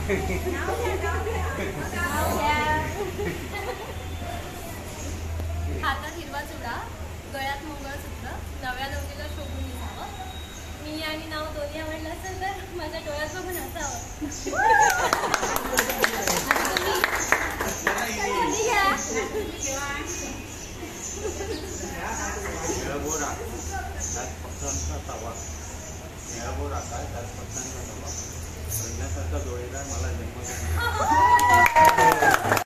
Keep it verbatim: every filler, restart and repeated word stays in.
हातात हिरवा चुडा, गळ्यात मंगळसूत्र, नव्या नवरीला शोभून दिसावं. मी आणि नाव दोन्ही आवडलं असेल तर माझ्या डोळ्यात बघून हसावं. जोडीदार मला जन्म